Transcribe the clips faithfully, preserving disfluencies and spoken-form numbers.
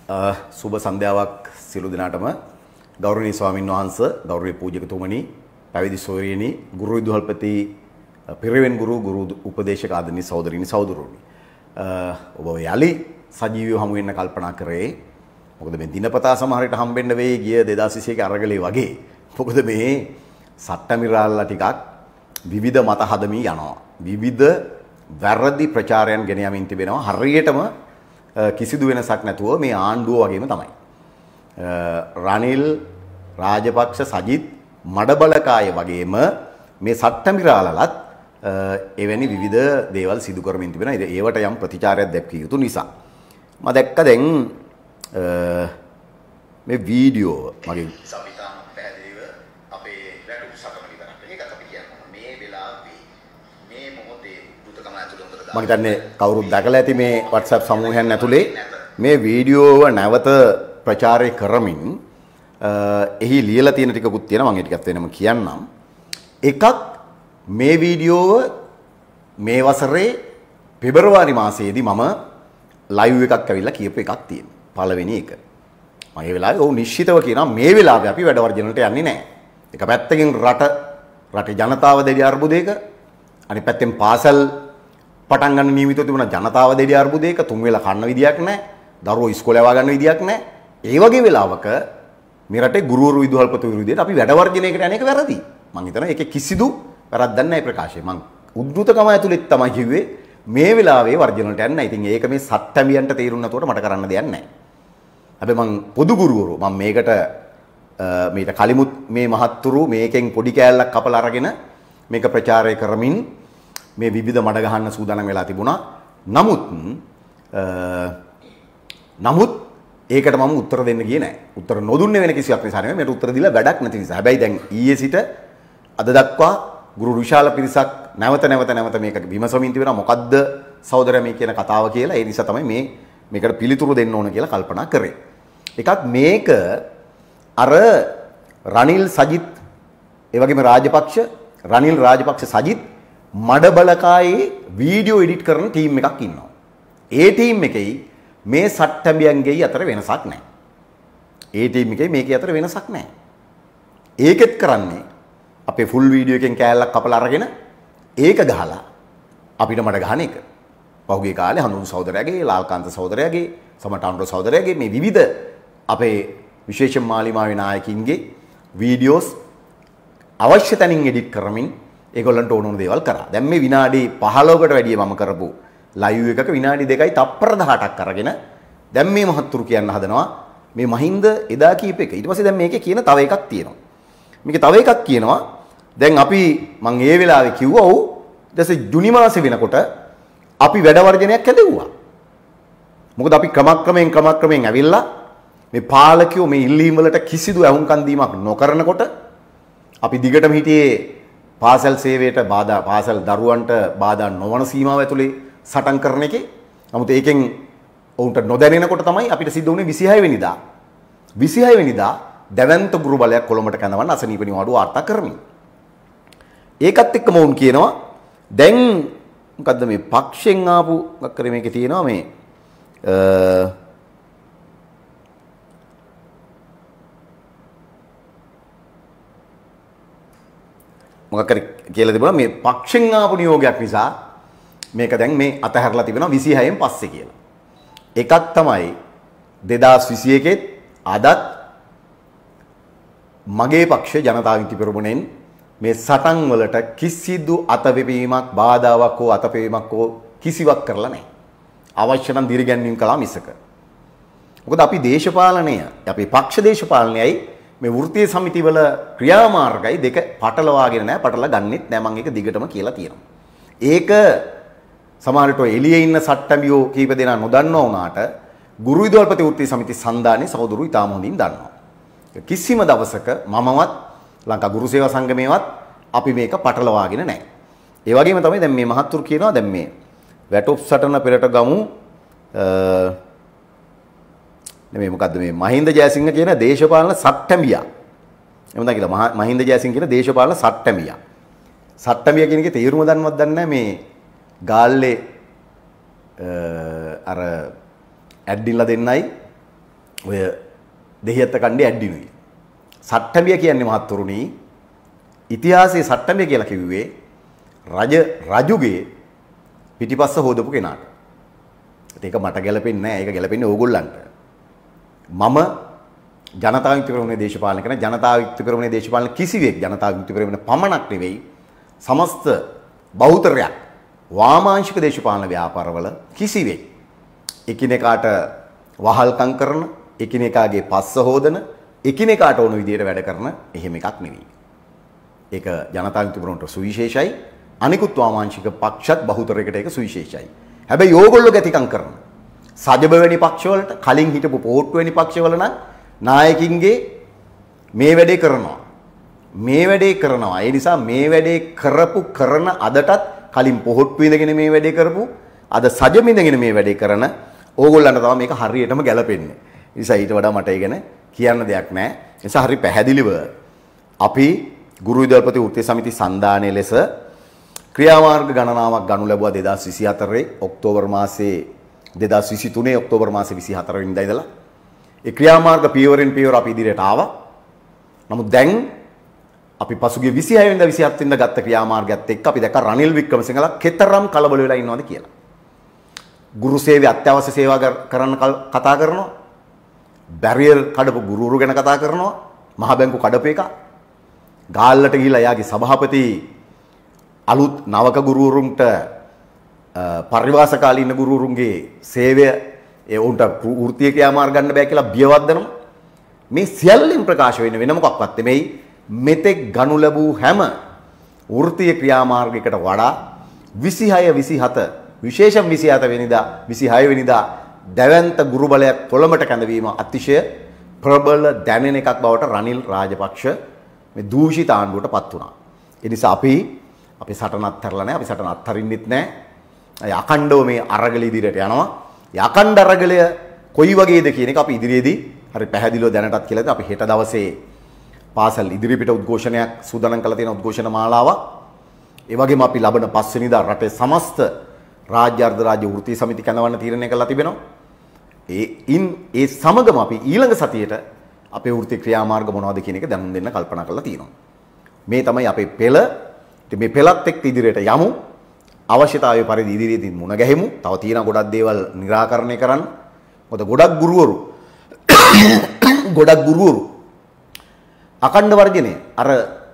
සුබ සන්ධ්‍යාවක් සියලු දෙනාටම ගෞරවනීය ස්වාමින් වහන්සේ ගෞරවනීය පූජකතුමනි පැවිදි සෝරියනි ගුරු විදුහල්පති පිරිවෙන් ගුරු ගුරු උපදේශක ආදරණීය සහෝදරිනි සහෝදරෝනි ඔබ යලි සජීවීව හමු වෙන්න කල්පනා කරේ මොකද මේ දිනපතා සමහර විට හම්බෙන්න වෙයි ගිය දෙදාස් විසිඑක අරගලේ වගේ මොකද මේ සට්ටමිරාල්ලා ටිකක් විවිධ මත හදමි යනවා විවිධ වැරදි ප්‍රචාරයන් ගෙන යමින් තිබෙනවා හරියටම කිසිදු වෙනසක් නැතුව මේ ආණ්ඩුව වගේම තමයි. රනිල් රාජපක්ෂ සජිත් මඩබලකාය වගේම මේ සට්ටමිරාලලත් එවැනි විවිධ දේවල් සිදු කරමින් තිබෙනවා. ඒවට යම් ප්‍රතිචාරයක් දැක්විය යුතු නිසා. මම දැක්ක දැන් මේ වීඩියෝ මගේ සවිතාන පැහැදිලිව අපේ වැටුප් සටන විතරක්. ඒකත් අපි කියනවා මේ වෙලාවේ මේ මොහොතේ දුතකම ඇතුළේ හොඳට මම හිතන්නේ කවුරුත් දැකලා ඇති මේ WhatsApp සමූහයන් ඇතුලේ මේ වීඩියෝව නැවත ප්‍රචාරය කරමින් එහි ලියලා තියෙන ටිකකුත් තියෙනවා මම ඒ ටිකත් වෙනම කියන්නම්. එකක් මේ වීඩියෝව මේ වසරේ පෙබරවාරි මාසයේදී මම ලයිව් එකක් ඇවිල්ලා කියපු එකක් තියෙනවා. පළවෙනි එක. මම ඒ වෙලාවේ ඔව් නිශ්චිතව කියනවා මේ වෙලාවේ අපි වැඩ වර්ජනට යන්නේ නැහැ. එක පැත්තකින් රට රටේ ජනතාව දෙවි අර්බුදයක අනිත් පැත්තෙන් පාසල් පටන් ගන්න නියමිතව තිබුණ ජනතාව දෙවි අර්බුදයක තුන් වෙලා කන්න විදියක් නැහැ. දරුවෝ ඉස්කෝලේ යවා ගන්න විදියක් නැහැ. ඒ වගේ වෙලාවක මේ රටේ ගුරුවරු විදුහල්පති විරුද්ධයට අපි වැඩ වර්ජනයකට යන එක වැරදි. මම හිතනවා ඒකේ කිසිදු වැරද්දක් නැහැ ප්‍රකාශය. මම උද්දුතකම ඇතුළෙත් තමයි කිව්වේ මේ වෙලාවේ වර්ජනට යන්න. ඉතින් ඒක මේ සත්‍යමියන්ට තේරුම් නැතුවට මට කරන්න දෙයක් නැහැ. හැබැයි මම පොදු ගුරුවරු මම මේකට මේට කලිමුත් මේ මහත්තුරු මේකෙන් පොඩි කෑල්ලක් කපලා අරගෙන මේක ප්‍රචාරය කරමින් මේ විවිධ මඩ ගහන්න සූදානම් වෙලා තිබුණා. නමුත් නමුත් ඒකට මම උත්තර දෙන්න ගියේ නැහැ. උත්තර නොදුන්නේ වෙන කිසිවක් නිසා නෙමෙයි. මට උත්තර දීලා වැඩක් නැති නිසා. හැබැයි දැන් ඊයේ සිට අද දක්වා ගුරු විශාල පිරිසක් නැවත නැවත නැවත මේක විමසමින් තිබෙනවා. මොකද්ද සහෝදරයා මේ කියන කතාව කියලා. ඒ නිසා තමයි මේ මේකට පිළිතුරු දෙන්න ඕන කියලා කල්පනා කරේ. එකක් මේක අර රනිල් සජිත් ඒ වගේම රාජපක්ෂ රනිල් රාජපක්ෂ සජිත් මඩබලකායේ වීඩියෝ එඩිට් කරන ටීම් එකක් ඉන්නවා. ඒ ටීම් එකේ මේ සට්ටඹියන්ගේ අතර වෙනසක් නැහැ. ඒ ටීම් එකේ මේකේ අතර වෙනසක් නැහැ. ඒකෙත් කරන්නේ අපේ ෆුල් වීඩියෝ එකෙන් කෑල්ලක් කපලා අරගෙන ඒක ගහලා අපිට මඩ ගහන එක. පහුගිය කාලේ හඳුන් සහෝදරයාගේ, ලාල්කාන්ත සහෝදරයාගේ, සමටාන්ඩෝ සහෝදරයාගේ මේ විවිධ අපේ විශේෂ මාලිමාවේ නායකින්ගේ වීඩියෝස් අවශ්‍ය තැනින් එඩිට් කරමින් ඒගොල්ලන්ට ඕන ඕන දේවල් කරා. දැන් මේ විනාඩි පහළොවකට වැඩිය මම කරපු ලයිව් එකක විනාඩි දෙකයි තප්පර දහඅටක් අරගෙන දැන් මේ මහත්තුරු කියන්න හදනවා මේ මහින්ද එදා කීප එක. ඊට පස්සේ දැන් මේකේ කියන තව එකක් තියෙනවා. මේකේ තව එකක් කියනවා. දැන් අපි මම ඒ වෙලාවේ කිව්වා ඔව් ඊටසේ ජුනි මාසේ වෙනකොට අපි වැඩ වර්ජනයක් ඇදෙව්වා. මොකද අපි ක්‍රමක්‍රමයෙන් ක්‍රමක්‍රමයෙන් ඇවිල්ලා මේ පාලකයෝ මේ ඉල්ලීම් වලට කිසිදු ඇහුම්කන් දීමක් නොකරනකොට අපි දිගටම හිටියේ පාසල් සේවයට බාධා පාසල් දරුවන්ට බාධා නොවන සීමාව ඇතුලේ සටන් කරන එකේ. නමුත් ඒකෙන් ඔවුන්ට නොදැනෙනකොට තමයි අපිට සිද්ධ වුණේ විසිහය වෙනිදා. විසිහය වෙනිදා දැවැන්ත ගුරු බලයක් කොළඹට කැඳවන්න අසනීප නිවාඩු වාර්තා කරමින්. ඒකත් එක්කම වුන් කියනවා දැන් මොකද්ද මේ පක්ෂෙන් ආපු අක්කරේ මේකේ තියෙනවා මේ මොකක් හරි කියලා තිබුණා මේ පක්ෂෙන් ආපු නියෝගයක් නිසා මේක දැන් මේ අතහැරලා තිබෙනවා විසිහයෙන් පස්සේ කියලා. එකක් තමයි දෙදාස් විසිඑකෙත් අදත් මගේ පක්ෂ ජනතා විමුක්ති පෙරමුණෙන් මේ සටන් වලට කිසිදු අතපෙවීමක් බාධාවක් හෝ අතපෙවීමක් හෝ කිසිවක් කරලා නැහැ. අවශ්‍ය නම් දිරිගැන්වීම් කළා මිසක. මොකද අපි දේශපාලනය අපේ පක්ෂ දේශපාලනයයි මේ වෘත්තීය සමිතිවල ක්‍රියාමාර්ගයි දෙක පටලවාගෙන නැහැ පටලලා ගන්නෙත් නැහැ මම ඒක දිගටම කියලා තියෙනවා. ඒක සමහරට එළියේ ඉන්න සට්ටඹියෝ කීප දෙනා නොදන්නවා වුණාට ගුරු විදුහල්පති වෘත්තීය සමිති සන්දානයේ සහෝදරු ඉතාම හොඳින් දන්නවා. කිසිම දවසක මමවත් ලංකා ගුරු සේවා සංගමේවත් අපි මේක පටලවාගෙන නැහැ. ඒ වගේම තමයි දැන් මේ මහත්තුරු කියනවා දැන් මේ වැටොප් සටන පෙරට ගමු නෙමෙයි මොකද්ද මේ මහින්ද ජයසිංහ කියන දේශපාලන සට්ටඹියා. එහෙමද කියලා මහින්ද ජයසිංහ කියන දේශපාලන සට්ටඹියා. සට්ටඹියා කියන එකේ තේරුම දන්නවත් දන්නේ නැහැ මේ ගාල්ලේ අර ඇඩ්ඩින්ලා දෙන්නයි ඔය දෙහියත් කණ්ඩේ ඇඩ්ඩිනුයි. සට්ටඹිය කියන්නේ මහත්තුරුනි ඉතිහාසයේ සට්ටඹිය කියලා කිව්වේ රජ රජුගේ පිටිපස්ස හොදපු කෙනාට. ඒක මට ගැලපෙන්නේ නැහැ. ඒක ගැලපෙන්නේ ඕගොල්ලන්ට. මම ජනතා විමුක්ති පෙරමුණේ දේශපාලන කරන ජනතා විමුක්ති පෙරමුණේ දේශපාලන කිසිවෙක් ජනතා විමුක්ති පෙරමුණ පමණක් නෙවෙයි සමස්ත බහුතරයක් වාමාංශික දේශපාලන ව්‍යාපාරවල කිසිවෙක් එකිනෙකාට වහල්කම් කරන එකිනෙකාගේ පස්ස හොදන එකිනෙකාට ඕන විදියට වැඩ කරන එහෙම එකක් නෙවෙයි. ඒක ජනතා විමුක්ති පෙරමුණට සුවිශේෂයි. අනිකුත් වාමාංශික පක්ෂත් බහුතරයකට ඒක සුවිශේෂයි. හැබැයි ඕගොල්ලෝ ගැතිකම් කරන සජබ වැනි පක්ෂවලට කලින් හිටපු පොට්ටු වැනි පක්ෂවල නම් නායකින්ගේ මේ වැඩේ කරනවා. මේ වැඩේ කරනවා. ඒ නිසා මේ වැඩේ කරපු කරන අදටත් කලින් පොහොට්ටු ඉඳගෙන මේ වැඩේ කරපු අද සජම ඉඳගෙන මේ වැඩේ කරන ඕගොල්ලන්ට තමයි මේක හරියටම ගැලපෙන්නේ. ඒ නිසා ඊට වඩා මට ඉගෙන කියන්න දෙයක් නැහැ. ඒ නිසා හරි පැහැදිලිව අපි ගුරු විදුහල්පති වෘත්තීය සමිති සන්ධානයේ ලෙස ක්‍රියාමාර්ග ගණනාවක් ගනු ලැබුවා දෙදාස් විසිහතරේ ඔක්තෝබර් මාසයේ දෙදාස් විසිතුනේ ඔක්තෝබර් මාසේ විසිහතර වෙනිදා ඉඳලා. ඒ ක්‍රියාමාර්ග පියවරෙන් පියවර අපි ඉදිරියට ආවා. නමුත් දැන් අපි පසුගිය විසිහය වෙනිදා විසිහත් වෙනිදා ගත්ත ක්‍රියාමාර්ගයත් එක්ක අපි දැක්ක රනිල් වික්‍රමසිංහලා කෙතරම් කලබල වෙලා ඉන්නවද කියලා. ගුරු සේවය අත්‍යවශ්‍ය සේවා කරන්න කතා කරනවා. බැරියර් කඩපු ගුරුවරු ගැන කතා කරනවා. මහ බැංකු කඩපු එක. ගාල්ලට ගිහිලා එයාගේ සභාපති අලුත් නවක ගුරුවරුන්ට පරිවාස කාලීන ගුරුවරුන්ගේ සේවය ඒ උන්ට වෘත්තීය ක්‍රියාමාර්ග ගන්න බෑ කියලා බියවද්දනවා. මේ සියල්ලෙන් ප්‍රකාශ වෙන්නේ වෙන මොකක්වත් නෙමෙයි මෙතෙක් ගනු ලැබූ හැම වෘත්තීය ක්‍රියාමාර්ගයකට වඩා විසිහය විසිහත විශේෂයෙන් විසිහත වෙනිදා විසිහය වෙනිදා දැවැන්ත ගුරු බලයක් කොළඹට කැඳවීම අතිශය ප්‍රබල දැනෙන එකක් බවට රනිල් රාජපක්ෂ මේ දූෂිත ආණ්ඩුවට පත් වුණා. ඒ නිසා අපි අපි සටන අත්හැරලා නැහැ. අපි සටන අත්හරින්නෙත් නැහැ. අඛණ්ඩව මේ අරගල ඉදිරියට යනවා. ඒ අඛණ්ඩ අරගලය කොයි වගේද කියන එක අපි ඉදිරියේදී හරි පැහැදිලිව දැනටත් කියලා දෙනවා. අපි හෙට දවසේ පාසල් ඉදිරිපිට උද්ඝෝෂණයක් සූදානම් කරලා තියෙන උද්ඝෝෂණ මාලාවක්. ඒ වගේම අපි ලබන පස්වෙනිදා රටේ සමස්ත රාජ්‍ය අර්ධ රාජ්‍ය වෘත්තීය සමිති කැඳවන්න තීරණය කළා තිබෙනවා. ඒ ඉන් ඒ සමගම අපි ඊළඟ සතියේට අපේ වෘත්තීය ක්‍රියාමාර්ග මොනවද කියන එක දැනුම් දෙන්න කල්පනා කරලා තියෙනවා. මේ තමයි අපේ පෙළ. ඉතින් මේ පෙළත් එක්ක ඉදිරියට යමු. අවශ්‍යතාවය පරිදි ඉදිරියේදී මුණ ගැහෙමු. තව තියෙන ගොඩක් දේවල් निराකරණය කරන්න. මොකද ගොඩක් ගුරුවරු ගොඩක් ගුරුවරු අඛණ්ඩ වර්ජනය අර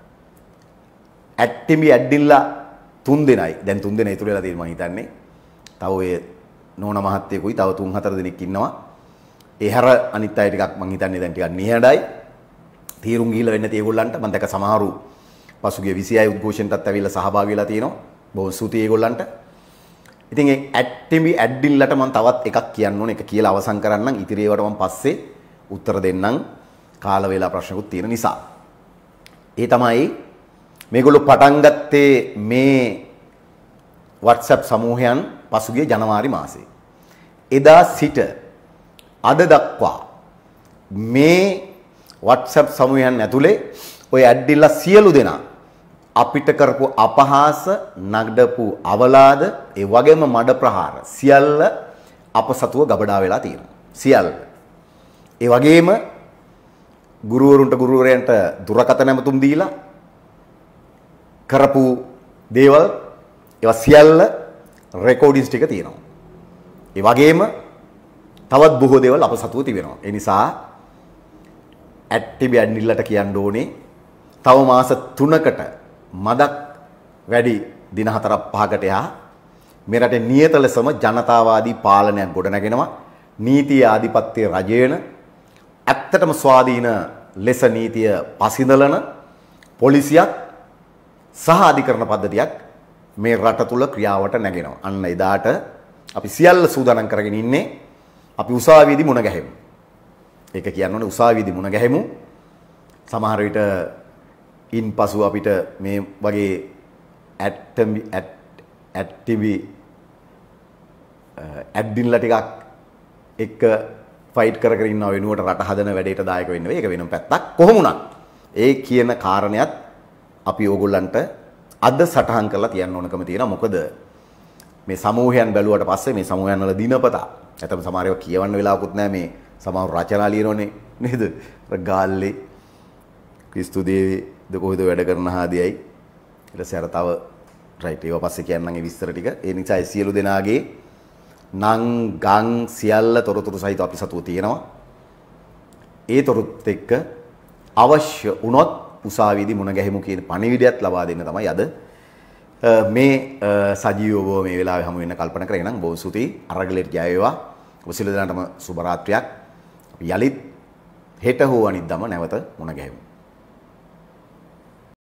ඇට්ටිමි ඇඩ්ඩිල්ලා තුන් දෙනයි. දැන් තුන් දෙනා ඉතුරු වෙලා තියෙනවා මම හිතන්නේ. තව ඔය නෝන මහත්තයෙකුයි තව තුන් හතර දෙනෙක් ඉන්නවා. ඒ හැර අනිත් අය ටිකක් මම හිතන්නේ දැන් ටිකක් නිහඬයි. තීරුම් ගිහිල්ලා වෙන්නේ ඒගොල්ලන්ට. මම දැක සමහරු පසුගිය විසිහය උද්ඝෝෂණයටත් ඇවිල්ලා සහභාගී වෙලා තියෙනවා. බොහොම ස්තුතියි ඒගොල්ලන්ට. ඉතින් ඒ ඇට්ටිමි ඇඩ්ඩිල්ලට මම තවත් එකක් කියන්න ඕනේ. ඒක කියලා අවසන් කරන්නම්. ඉතිරි ඒවාට මම පස්සේ උත්තර දෙන්නම්. කාල වේලා ප්‍රශ්නකුත් තියෙන නිසා. ඒ තමයි මේගොල්ලෝ පටන් ගත්තේ මේ WhatsApp සමූහයන් පසුගිය ජනවාරි මාසේ. එදා සිට අද දක්වා මේ WhatsApp සමූහයන් ඇතුලේ ඔය ඇඩ්ඩිල්ලා සියලු දෙනා අපිට කරපු අපහාස, නගඩපු අවලාද, ඒ වගේම මඩ ප්‍රහාර සියල්ල අප සතුව ගබඩා වෙලා තියෙනවා. සියල්ල. ඒ වගේම ගුරුවරුන්ට ගුරුවරයන්ට දුරකථන ඇමතුම් දීලා කරපු දේවල් ඒවා සියල්ල රෙකෝඩින්ස් ටික තියෙනවා. ඒ වගේම තවත් බොහෝ දේවල් අප සතුව තිබෙනවා. ඒ නිසා ඇට්ටිබි ඇඩ්නිල්ලට කියන්න ඕනේ තව මාස තුනකට මදක් වැඩි දින හතරක් පහකට එහා මේ රටේ නියත ලෙසම ජනතාවාදී පාලනයක් ගොඩනගෙනවා. නීතිය ආධිපත්‍ය රජයන ඇත්තටම ස්වාධීන ලෙස නීතිය පසිඳලන පොලිසියක් සහ අධිකරණ පද්ධතියක් මේ රට තුල ක්‍රියාවට නැගෙනවා. අන්න එදාට අපි සියල්ල සූදානම් කරගෙන ඉන්නේ අපි උසාවියේදී මුණ ගැහෙමු. ඒක කියන්න ඕනේ උසාවියේදී මුණ ගැහෙමු. සමහර විට ඉන්පසු අපිට මේ වගේ ඇට්ටමි ඇට්ටිවි ඇඩ්ඩින්ලා ටිකක් එක්ක ෆයිට් කර කර ඉන්න වෙනුවට රට හදන වැඩේට දායක වෙන්න වෙයි. ඒක වෙනම පැත්තක්. කොහොම වුණත් ඒ කියන කාරණයක් අපි ඕගොල්ලන්ට අද සටහන් කරලා තියන්න ඕනකම තියෙනවා. මොකද මේ සමූහයන් බැලුවට පස්සේ මේ සමූහයන් වල දිනපතා නැත්නම් සමහර ඒවා කියවන්න වෙලාවකුත් නැහැ. මේ සමහර රචනා ලියනෝනේ නේද? ගාල්ලේ ක්‍රිස්තු දේවී ද කොහෙද වැඩ කරන හාදියයි ඊට පස්සේ අර තව රයිට් ඒව පස්සේ කියන්නම් ඒ විස්තර ටික. ඒ නිසා සියලු දෙනාගේ නම් ගම් සියල්ල තොරතුරු සහිත අපි සතුව තියෙනවා. ඒ තොරතුරුත් එක්ක අවශ්‍ය වුණොත් උසාවියේදී මුණ ගැහිමු කියන පණිවිඩයත් ලබා දෙන්න තමයි අද මේ සජීවව මේ වෙලාවේ හමු වෙන්න කල්පනා කරගෙන නම් බොහොම ස්තුතියි. අරගලෙට ජය වේවා. ඔබ සියලු දෙනාටම සුබ රාත්‍රියක්. අපි යලිත් හෙට හෝ අනිද්දාම නැවත මුණ ගැහෙමු.